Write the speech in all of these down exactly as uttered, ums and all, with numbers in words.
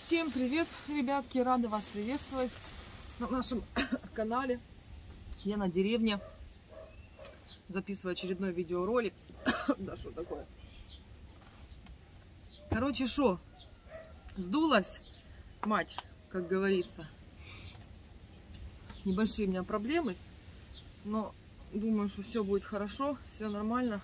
Всем привет, ребятки! Рада вас приветствовать на нашем канале. Я на деревне. Записываю очередной видеоролик. Да что такое? Короче, шо? Сдулась мать, как говорится. Небольшие у меня проблемы. Но думаю, что все будет хорошо. Все нормально.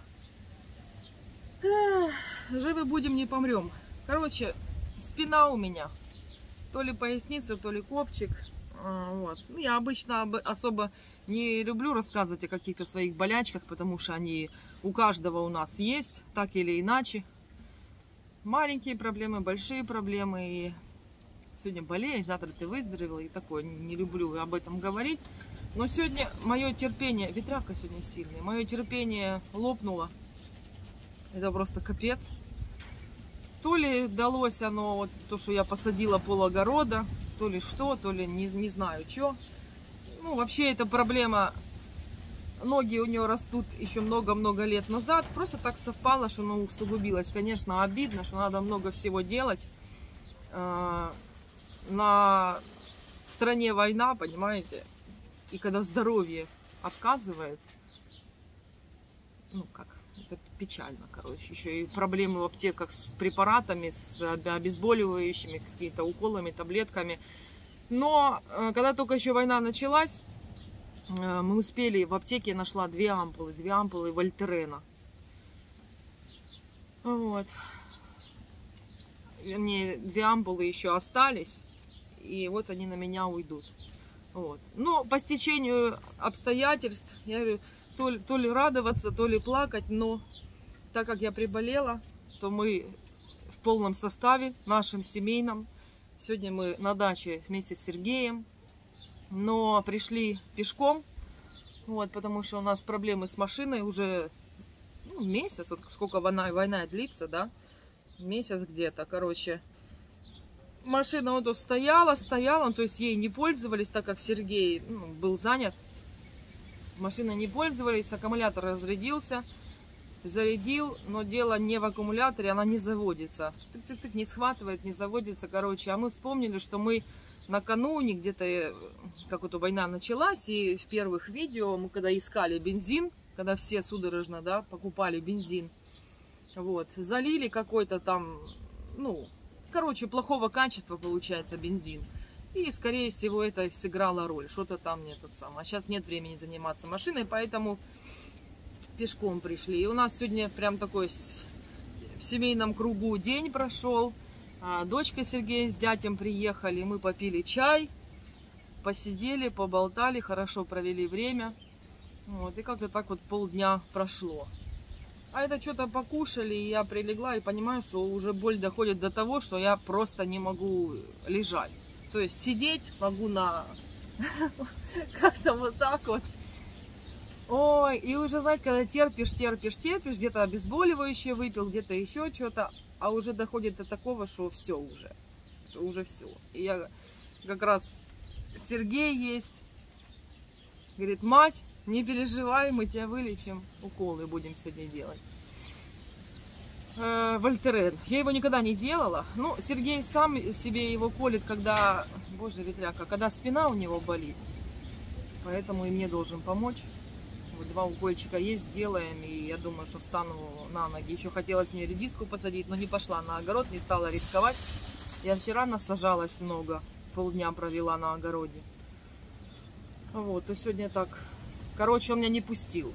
Эх, живы будем, не помрем. Короче, спина у меня. То ли поясница, то ли копчик. Вот. Ну, я обычно особо не люблю рассказывать о каких-то своих болячках, потому что они у каждого у нас есть, так или иначе. Маленькие проблемы, большие проблемы. И сегодня болеешь, завтра ты выздоровела. И такое, не люблю об этом говорить. Но сегодня мое терпение, ветрявка сегодня сильная, мое терпение лопнуло. Это просто капец. То ли далось оно, вот, то, что я посадила пол огорода, то ли что, то ли не, не знаю что. Ну, вообще, эта проблема, ноги у нее растут еще много-много лет назад. Просто так совпало, что оно усугубилось. Конечно, обидно, что надо много всего делать. Э, на в стране война, понимаете? И когда здоровье отказывает, ну, как... Это печально, короче. Еще и проблемы в аптеках с препаратами, с обезболивающими, с какими-то уколами, таблетками. Но когда только еще война началась, мы успели, в аптеке я нашла две ампулы, две ампулы Вольтерена. Вот. Вернее, две ампулы еще остались, и вот они на меня уйдут. Вот. Но по стечению обстоятельств, я говорю, То ли, то ли радоваться, то ли плакать, но так как я приболела, то мы в полном составе, нашем семейном. Сегодня мы на даче вместе с Сергеем, но пришли пешком, вот, потому что у нас проблемы с машиной уже ну, месяц, вот сколько война, война длится, да, месяц где-то, короче. Машина вот стояла, стояла, то есть ей не пользовались, так как Сергей ну, был занят. Машиной не пользовались, аккумулятор разрядился, зарядил, но дело не в аккумуляторе, она не заводится. Тык-тык-тык, не схватывает, не заводится, короче. А мы вспомнили, что мы накануне, где-то, как вот война началась, и в первых видео, мы когда искали бензин, когда все судорожно, да, покупали бензин, вот, залили какой-то там, ну, короче, плохого качества получается бензин. И, скорее всего, это сыграло роль. Что-то там не тот самый. А сейчас нет времени заниматься машиной, поэтому пешком пришли. И у нас сегодня прям такой в семейном кругу день прошел. Дочка Сергея с дядем приехали. Мы попили чай, посидели, поболтали, хорошо провели время. Вот. И как-то так вот полдня прошло. А это что-то покушали, и я прилегла и понимаю, что уже боль доходит до того, что я просто не могу лежать. То есть сидеть могу на как-то вот так вот. Ой, и уже, знаете, когда терпишь, терпишь, терпишь, где-то обезболивающее выпил, где-то еще что-то, а уже доходит до такого, что все уже, что уже все. И я как раз, Сергей есть, говорит, мать, не переживай, мы тебя вылечим, уколы будем сегодня делать. Вольтерен. Я его никогда не делала. Ну, Сергей сам себе его колет, когда, боже, ветряка, когда спина у него болит. Поэтому и мне должен помочь. Вот два укольчика есть, сделаем. И я думаю, что встану на ноги. Еще хотелось мне редиску посадить, но не пошла на огород, не стала рисковать. Я вчера насажалась много, полдня провела на огороде. Вот, и сегодня так. Короче, он меня не пустил.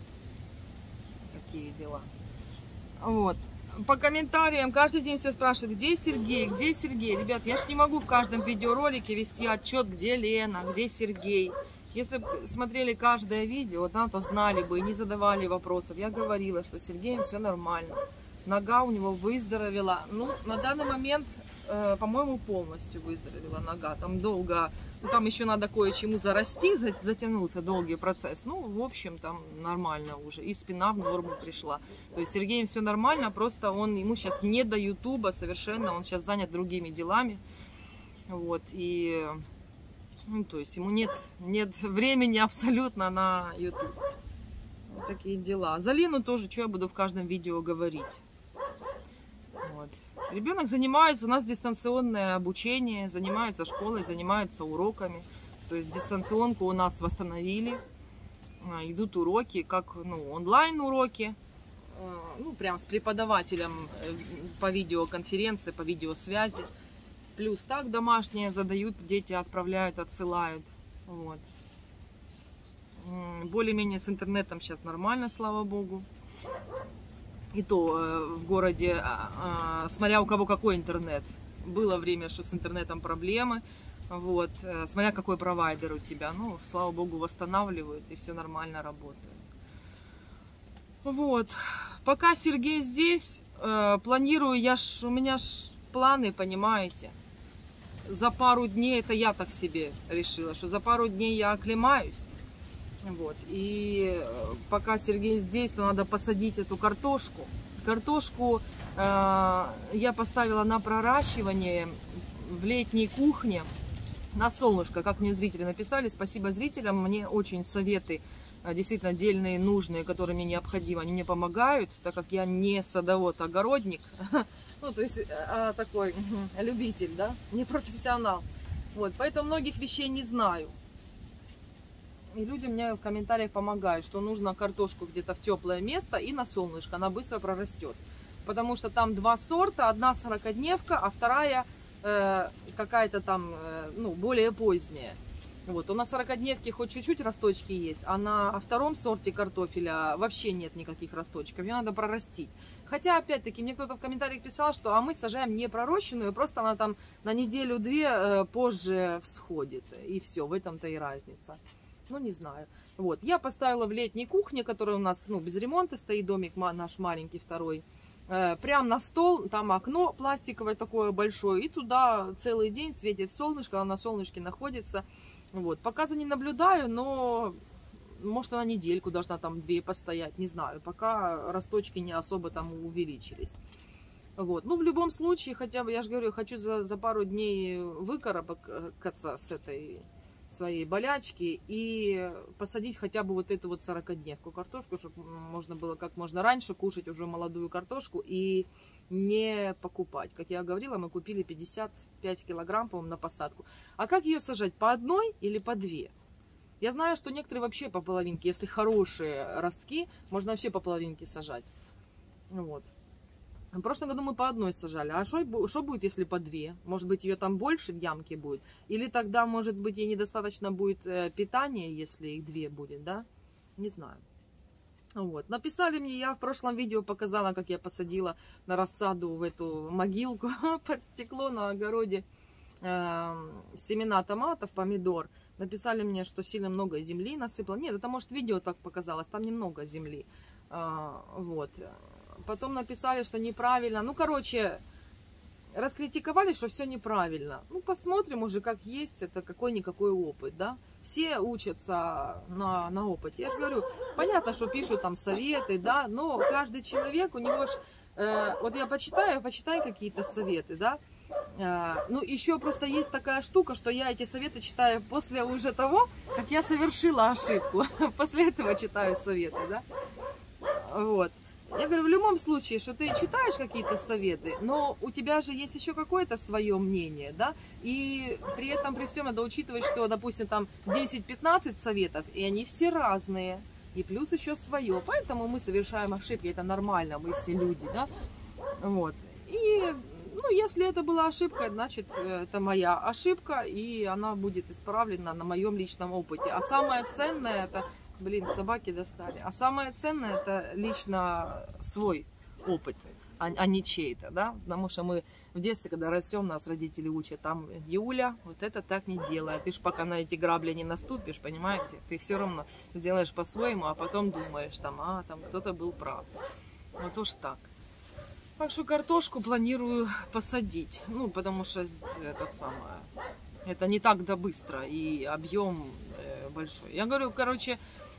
Такие дела. Вот. По комментариям каждый день все спрашивают, где Сергей, где Сергей. Ребят, я ж не могу в каждом видеоролике вести отчет, где Лена, где Сергей. Если бы смотрели каждое видео, да, то знали бы и не задавали вопросов. Я говорила, что с Сергеем все нормально. Нога у него выздоровела. Ну, на данный момент, э, по-моему, полностью выздоровела нога. Там долго, ну, там еще надо кое-чему зарасти, затянуться, долгий процесс. Ну, в общем, там нормально уже. И спина в норму пришла. То есть с Сергеем все нормально, просто он, ему сейчас не до ютуба совершенно. Он сейчас занят другими делами. Вот, и... Ну, то есть ему нет, нет времени абсолютно на ютуб. Вот такие дела. За Лену тоже, что я буду в каждом видео говорить. Вот. Ребенок занимается, у нас дистанционное обучение, занимается школой, занимается уроками. То есть дистанционку у нас восстановили, идут уроки, как ну, онлайн уроки, ну прям с преподавателем по видеоконференции, по видеосвязи. Плюс так домашние задают, дети отправляют, отсылают. Вот. Более-менее с интернетом сейчас нормально, слава богу. И то в городе, смотря у кого какой интернет. Было время, что с интернетом проблемы. Вот. Смотря какой провайдер у тебя. Ну, слава богу, восстанавливают и все нормально работает. Вот. Пока Сергей здесь, планирую, я ж, у меня ж планы, понимаете. За пару дней, это я так себе решила, что за пару дней я оклемаюсь. Вот. И пока Сергей здесь, то надо посадить эту картошку. Картошку э, я поставила на проращивание в летней кухне на солнышко, как мне зрители написали. Спасибо зрителям, мне очень советы действительно дельные, нужные, которые мне необходимы, они мне помогают, так как я не садовод-огородник, ну то есть а, такой любитель, да, не профессионал. Вот, поэтому многих вещей не знаю. И люди мне в комментариях помогают, что нужно картошку где-то в теплое место и на солнышко, она быстро прорастет. Потому что там два сорта, одна сорокодневка, а вторая э, какая-то там, э, ну, более поздняя. Вот, у нас сорокодневки хоть чуть-чуть росточки есть, а на втором сорте картофеля вообще нет никаких росточков, ее надо прорастить. Хотя, опять-таки, мне кто-то в комментариях писал, что а мы сажаем не пророщенную, просто она там на неделю-две э, позже всходит. И все, в этом-то и разница. Ну, не знаю. Вот, я поставила в летней кухне, которая у нас, ну, без ремонта стоит, домик наш маленький второй, э, прям на стол, там окно пластиковое такое большое, и туда целый день светит солнышко, она на солнышке находится. Вот, пока за ней наблюдаю, но может она недельку должна там две постоять, не знаю, пока росточки не особо там увеличились. Вот, ну, в любом случае, хотя бы, я же говорю, хочу за, за пару дней выкарабкаться с этой своей болячки и посадить хотя бы вот эту вот сорокодневку картошку, чтобы можно было как можно раньше кушать уже молодую картошку и не покупать. Как я говорила, мы купили пятьдесят пять килограмм, по-моему, на посадку. А как ее сажать? По одной или по две? Я знаю, что некоторые вообще по половинке, если хорошие ростки, можно вообще по половинке сажать. Вот. В прошлом году мы по одной сажали. А что будет, если по две? Может быть, ее там больше в ямке будет? Или тогда, может быть, ей недостаточно будет питания, если их две будет, да? Не знаю. Вот. Написали мне, я в прошлом видео показала, как я посадила на рассаду в эту могилку под стекло на огороде э, семена томатов, помидор. Написали мне, что сильно много земли насыпало. Нет, это, может, видео так показалось, там немного земли. Э, вот. Потом написали, что неправильно. Ну, короче, раскритиковали, что все неправильно. Ну, посмотрим уже, как есть. Это какой-никакой опыт, да. Все учатся на, на опыте. Я же говорю, понятно, что пишут там советы, да, но каждый человек, у него ж... Э, вот я почитаю, почитаю какие-то советы, да. Э, ну, еще просто есть такая штука, что я эти советы читаю после уже того, как я совершила ошибку. После этого читаю советы, да. Вот. Я говорю, в любом случае, что ты читаешь какие-то советы, но у тебя же есть еще какое-то свое мнение, да, и при этом, при всем надо учитывать, что, допустим, там десять-пятнадцать советов, и они все разные, и плюс еще свое, поэтому мы совершаем ошибки, это нормально, мы все люди, да, вот, и, ну, если это была ошибка, значит, это моя ошибка, и она будет исправлена на моем личном опыте, а самое ценное это... Блин, собаки достали. А самое ценное это лично свой опыт, а, а не чей-то, да? Потому что мы в детстве, когда растем, нас родители учат, там, Юля, вот это так не делай. Ты ж пока на эти грабли не наступишь, понимаете? Ты все равно сделаешь по-своему, а потом думаешь, там, а, там кто-то был прав. Вот уж так. Так что картошку планирую посадить. Ну, потому что этот самый, это не так да быстро, и объем э, большой. Я говорю, короче,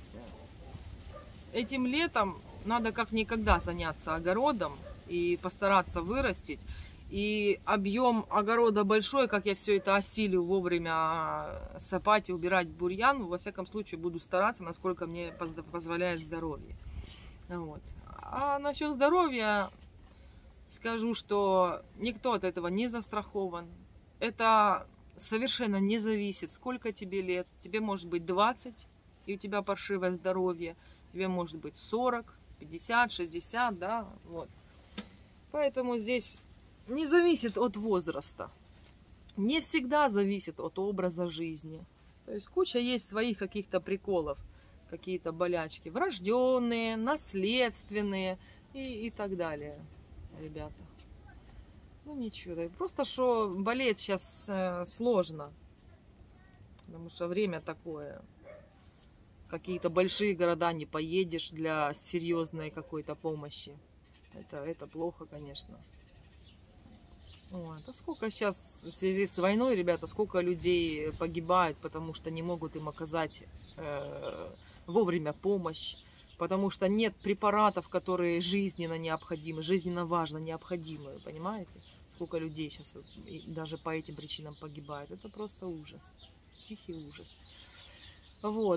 этим летом надо как никогда заняться огородом и постараться вырастить. И объем огорода большой, как я все это осилю вовремя сапать и убирать бурьян, во всяком случае буду стараться, насколько мне позволяет здоровье. Вот. А насчет здоровья Скажу, что никто от этого не застрахован. Это совершенно не зависит, сколько тебе лет. Тебе может быть двадцать, и у тебя паршивое здоровье. Тебе может быть сорок, пятьдесят, шестьдесят, да, вот. Поэтому здесь не зависит от возраста. Не всегда зависит от образа жизни. То есть куча есть своих каких-то приколов, какие-то болячки. Врожденные, наследственные и, и так далее, ребята. Ну ничего, да. Просто что болеть сейчас э, сложно. Потому что время такое. Какие-то большие города не поедешь для серьезной какой-то помощи. Это, это плохо, конечно. Вот. А сколько сейчас в связи с войной, ребята, сколько людей погибает, потому что не могут им оказать э, вовремя помощь, потому что нет препаратов, которые жизненно необходимы, жизненно важно необходимые, понимаете? Сколько людей сейчас даже по этим причинам погибает. Это просто ужас, тихий ужас. Вот.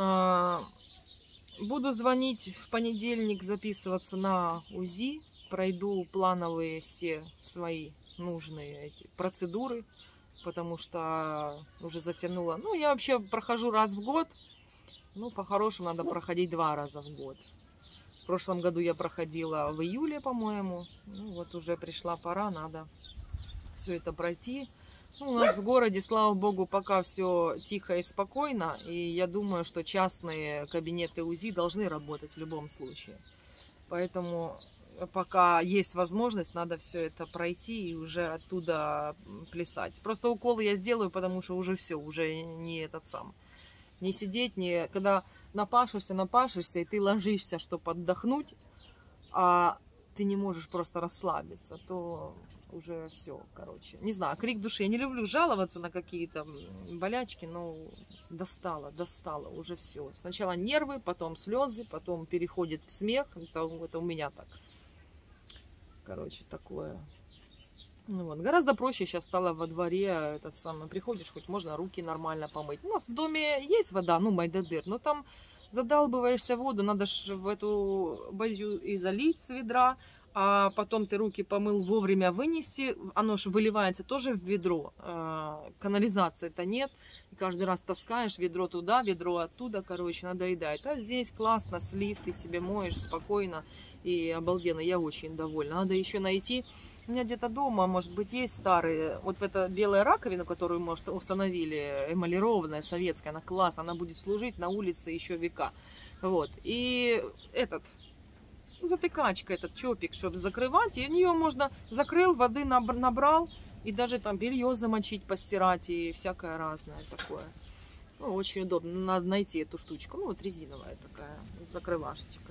Буду звонить в понедельник, записываться на УЗИ. Пройду плановые все свои нужные эти процедуры, потому что уже затянуло. Ну, я вообще прохожу раз в год. Ну, по-хорошему, надо проходить два раза в год. В прошлом году я проходила в июле, по-моему. Ну, вот уже пришла пора, надо все это пройти. Ну, у нас в городе, слава богу, пока все тихо и спокойно. И я думаю, что частные кабинеты УЗИ должны работать в любом случае. Поэтому пока есть возможность, надо все это пройти и уже оттуда плясать. Просто уколы я сделаю, потому что уже все, уже не этот сам. Не сидеть, не когда напашешься, напашешься, и ты ложишься, чтобы отдохнуть, а ты не можешь просто расслабиться, то уже все, короче. Не знаю, крик души. Я не люблю жаловаться на какие-то болячки, но достало, достало, уже все. Сначала нервы, потом слезы, потом переходит в смех. Это, это у меня так. Короче, такое. Ну вот. Гораздо проще сейчас стало во дворе, этот самый, приходишь, хоть можно руки нормально помыть. У нас в доме есть вода, ну, майдадыр, но там задалбываешься в воду, надо ж в эту базю и залить с ведра, а потом ты руки помыл, вовремя вынести, оно же выливается тоже в ведро, канализации-то нет, каждый раз таскаешь ведро туда, ведро оттуда, короче, надоедает. А здесь классно, слив, ты себе моешь спокойно и обалденно, я очень довольна. Надо еще найти, у меня где-то дома, может быть, есть старые, вот эта белая раковина, которую мы установили, эмалированная, советская, она классная, она будет служить на улице еще века. Вот, и этот... затыкачка, этот чопик, чтобы закрывать, и в нее можно закрыл, воды набрал, и даже там белье замочить, постирать, и всякое разное такое. Ну, очень удобно, надо найти эту штучку, ну вот резиновая такая закрывашечка.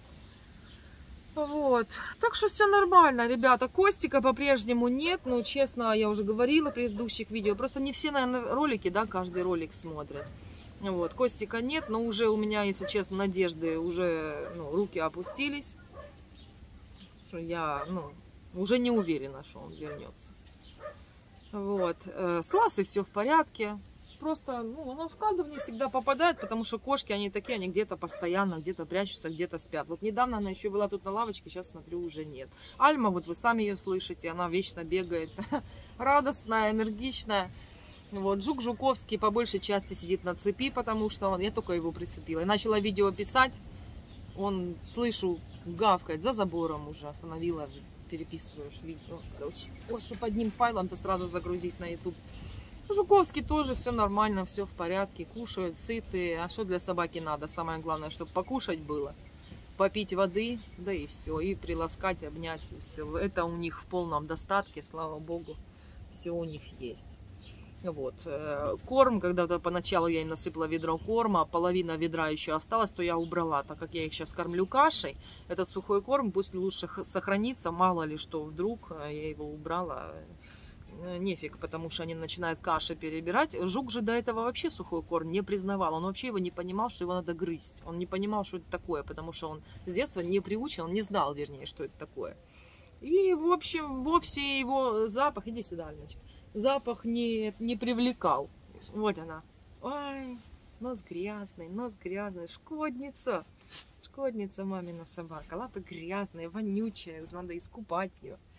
Вот, так что все нормально, ребята. Костика по-прежнему нет, ну честно, я уже говорила в предыдущих видео, просто не все, наверное, ролики, да, каждый ролик смотрят. Вот, Костика нет, но уже у меня, если честно, надежды, уже, ну, руки опустились. Что я, ну, уже не уверена, что он вернется. Вот, с Ласой все в порядке. Просто, ну, она в кадр не всегда попадает, потому что кошки, они такие, они где-то постоянно, где-то прячутся, где-то спят. Вот недавно она еще была тут на лавочке, сейчас смотрю, уже нет. Альма, вот вы сами ее слышите, она вечно бегает, радостная, энергичная. Вот, Жук Жуковский по большей части сидит на цепи, потому что он, я только его прицепила. И начала видео писать, он, слышу, гавкает за забором уже, остановила, переписываешь видео. Короче, вот, чтобы одним файлом-то сразу загрузить на YouTube. Жуковский тоже все нормально, все в порядке, кушают, сытые. А что для собаки надо? Самое главное, чтобы покушать было, попить воды, да и все, и приласкать, обнять, и все. Это у них в полном достатке, слава богу, все у них есть. Вот, корм, когда-то поначалу я им насыпала ведро корма, половина ведра еще осталась, то я убрала, так как я их сейчас кормлю кашей. Этот сухой корм пусть лучше сохранится, мало ли что, вдруг я его убрала, нефиг, потому что они начинают каши перебирать. Жук же до этого вообще сухой корм не признавал, он вообще его не понимал, что его надо грызть, он не понимал, что это такое, потому что он с детства не приучен, он не знал, вернее, что это такое. И, в общем, вовсе его запах, иди сюда, Альмочка, запах не, не привлекал. Вот она. Ой, нос грязный, нос грязный. Шкодница. Шкодница мамина собака. Лапы грязные, вонючая. Надо искупать ее.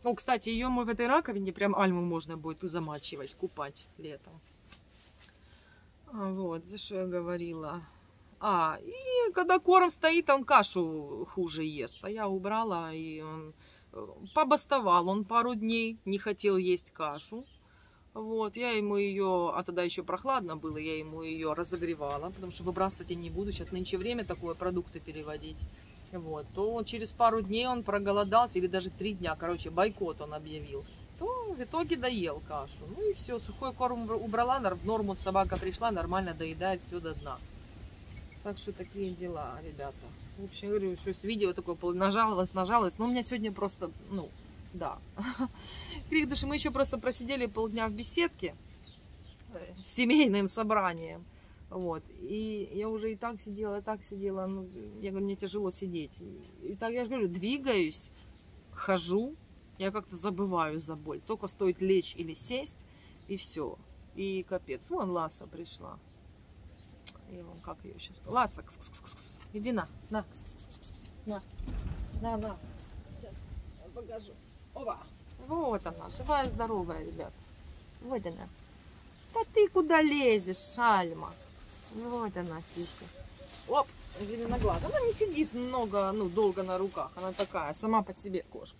Ну, кстати, ее мы в этой раковине, прям альму можно будет замачивать, купать летом. А, вот, за что я говорила. А, и когда корм стоит, он кашу хуже ест. А я убрала, и он побастовал. Он пару дней не хотел есть кашу. Вот, я ему ее, а тогда еще прохладно было, я ему ее разогревала, потому что выбрасывать я не буду. Сейчас нынче время такое, продукты переводить. Вот, то через пару дней он проголодался, или даже три дня, короче, бойкот он объявил, то в итоге доел кашу. Ну и все, сухой корм убрала, в норму собака пришла, нормально доедает все до дна. Так что такие дела, ребята. В общем, говорю, что с видео такое нажаловалась, нажаловалась, но у меня сегодня просто, ну, да. Крик души, мы еще просто просидели полдня в беседке, с семейным собранием. Вот, и я уже и так сидела, и так сидела, ну, я говорю, мне тяжело сидеть. И так, я же говорю, двигаюсь, хожу, я как-то забываю за боль. Только стоит лечь или сесть, и все. И капец. Вон Ласа пришла. И вон, как ее сейчас... Ласа, кс -кс -кс -кс. Иди на, на, кс -кс -кс -кс. на, на, на. Сейчас я покажу. Опа. Вот она, живая, здоровая, ребят. Вот она. Да ты куда лезешь, Шальма? Вот она, кися. Оп, зеленоглаз. Она не сидит много, ну, долго на руках. Она такая, сама по себе кошка.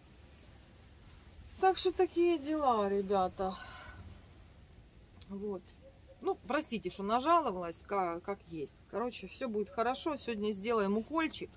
Так что такие дела, ребята. Вот. Ну, простите, что нажаловалась, как, как есть. Короче, все будет хорошо. Сегодня сделаем укольчик.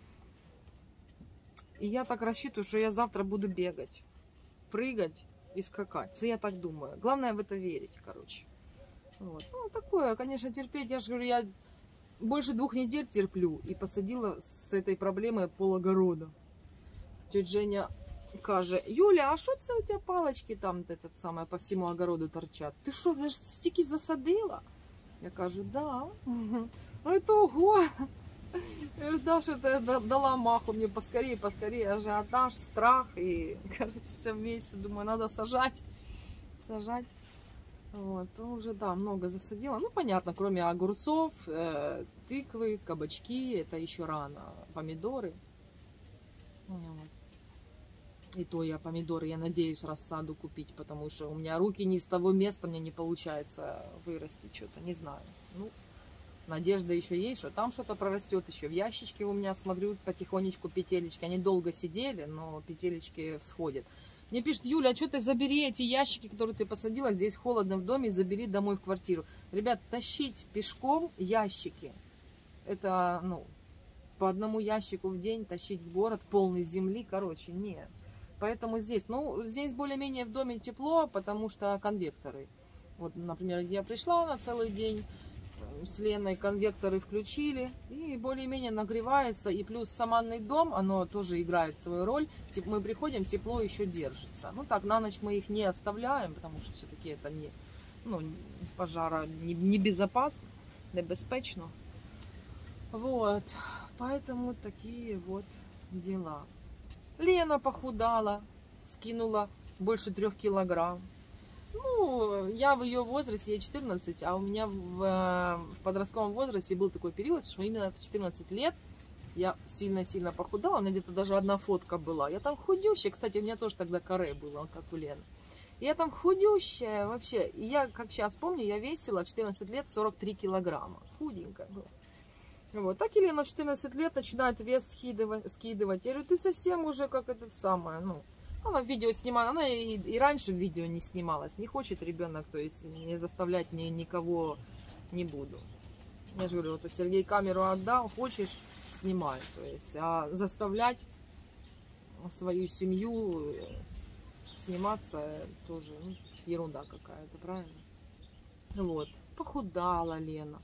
И я так рассчитываю, что я завтра буду бегать, прыгать и скакать. Я так думаю. Главное в это верить, короче. Вот. Ну, такое, конечно, терпеть. Я же говорю, я больше двух недель терплю. И посадила с этой проблемой пол-огорода. Тетя Женя каже: Юля, а що це у тебя палочки там этот самый, по всему огороду торчат? Ты что, стільки засадила? Я кажу, да. Ну это ого. Я говорю, да, что ты дала маху мне поскорее, поскорее, ажиотаж, страх. И, короче, все вместе, думаю, надо сажать. Сажать. Вот, уже, да, много засадила. Ну, понятно, кроме огурцов, э, тыквы, кабачки, это еще рано. Помидоры. Вот. И то я помидоры, я надеюсь, рассаду купить, потому что у меня руки не с того места, мне не получается вырастить что-то, не знаю. Ну, надежда еще есть, что там что-то прорастет еще. В ящичке у меня, смотрю, потихонечку петелечки, они долго сидели, но петелечки всходят. Мне пишут: Юля, а что ты забери эти ящики, которые ты посадила, здесь холодно в доме, забери домой в квартиру. Ребят, тащить пешком ящики, это, ну, по одному ящику в день тащить в город полный земли, короче, нет. Поэтому здесь, ну, здесь более-менее в доме тепло, потому что конвекторы. Вот, например, я пришла на целый день с Леной, конвекторы включили, и более-менее нагревается. И плюс саманный дом, оно тоже играет свою роль. Мы приходим, тепло еще держится. Ну так, на ночь мы их не оставляем, потому что все-таки это не, ну, пожара не, не безопасно, небезпечно. Вот, поэтому такие вот дела. Лена похудала, скинула больше трех килограмм. Ну, я в ее возрасте, ей четырнадцать, а у меня в, в подростковом возрасте был такой период, что именно в четырнадцать лет я сильно-сильно похудала. У меня где-то даже одна фотка была. Я там худющая. Кстати, у меня тоже тогда каре было, как у Лены. Я там худющая вообще. И я, как сейчас помню, я весила в четырнадцать лет сорок три килограмма. Худенькая была. Вот. Так Елена в четырнадцать лет начинает вес скидывать, скидывать. Я говорю, ты совсем уже как этот самый, ну, она видео снимала, она и, и раньше в видео не снималась, не хочет ребенок, то есть не заставлять ни, никого не буду. Я же говорю, вот Сергей камеру отдал, хочешь, снимай, то есть, а заставлять свою семью сниматься тоже, ну, ерунда какая-то, правильно? Вот, похудала Лена.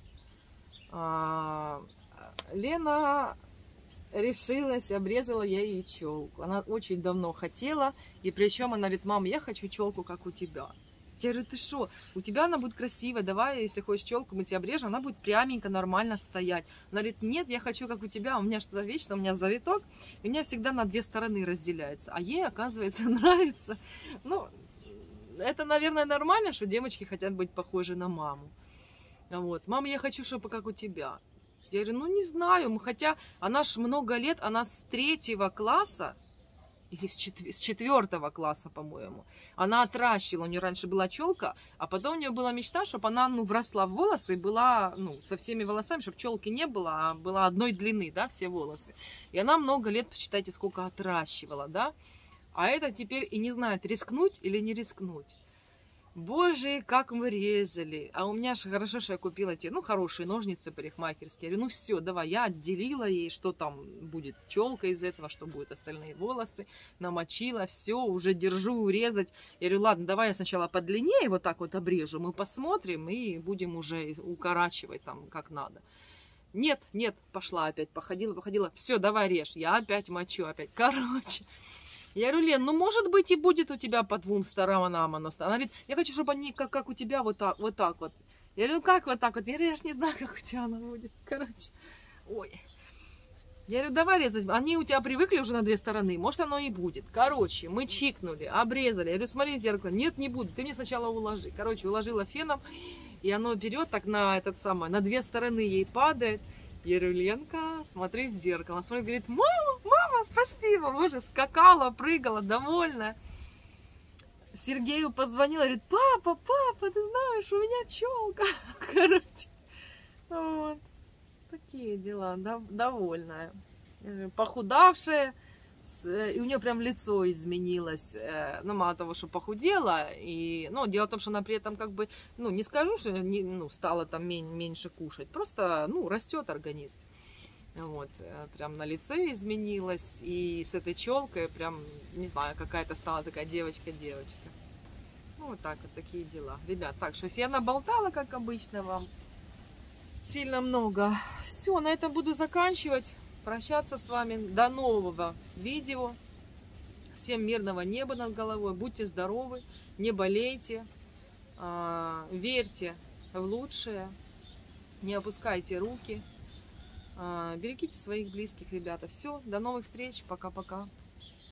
А, Лена решилась, обрезала я ей челку. Она очень давно хотела, и причем она говорит: мам, я хочу челку, как у тебя. Я говорю, ты что, у тебя она будет красивая, давай, если хочешь челку, мы тебе обрежем, она будет пряменько, нормально стоять. Она говорит, нет, я хочу, как у тебя, у меня что-то вечно, у меня завиток, и у меня всегда на две стороны разделяется. А ей, оказывается, нравится. Ну, это, наверное, нормально, что девочки хотят быть похожи на маму. Вот, мама, я хочу, чтобы как у тебя. Я говорю, ну не знаю, хотя она ж много лет, она с третьего класса или с, четв... с четвертого класса, по-моему. Она отращивала, у нее раньше была челка, а потом у нее была мечта, чтобы она, ну, вросла в волосы и была, ну, со всеми волосами, чтобы челки не было, а была одной длины, да, все волосы. И она много лет, посчитайте, сколько отращивала, да. А это теперь и не знает, рискнуть или не рискнуть. Боже, как мы резали. А у меня же хорошо, что я купила те, ну, хорошие ножницы парикмахерские. Я говорю, ну все, давай, я отделила ей, что там будет челка из этого, что будет остальные волосы. Намочила, все, уже держу резать. Я говорю, ладно, давай я сначала подлиннее вот так вот обрежу, мы посмотрим и будем уже укорачивать там как надо. Нет, нет, пошла опять, походила, походила. Все, давай режь. Я опять мочу, опять. Короче. Я говорю, Лен, ну может быть и будет у тебя по двум сторонам оно. Она говорит, я хочу, чтобы они как, как у тебя вот так, вот так вот. Я говорю, как вот так вот? Я говорю, я же не знаю, как у тебя оно будет. Короче, ой. Я говорю, давай резать. Они у тебя привыкли уже на две стороны, может оно и будет. Короче, мы чикнули, обрезали. Я говорю, смотри в зеркало. Нет, не буду, ты мне сначала уложи. Короче, уложила феном, и оно берет так на этот самый, на две стороны ей падает. Я говорю, Ленка, смотри в зеркало. Она смотрит, говорит, мама, мама, спасибо. Боже, скакала, прыгала, довольная. Сергею позвонила, говорит, папа, папа, ты знаешь, у меня челка. Короче, вот. Такие дела, довольная. Похудавшая. И у нее прям лицо изменилось, ну, мало того, что похудела, и, ну, дело в том, что она при этом как бы, ну, не скажу, что не, ну, стала там меньше кушать, просто, ну, растет организм, вот, прям на лице изменилась, и с этой челкой прям, не знаю, какая-то стала такая девочка-девочка, ну, вот так вот, такие дела, ребят, так что я наболтала, как обычно, вам сильно много, все, на этом буду заканчивать. Прощаться с вами. До нового видео. Всем мирного неба над головой. Будьте здоровы, не болейте, верьте в лучшее, не опускайте руки, берегите своих близких, ребята. Все, до новых встреч. Пока-пока.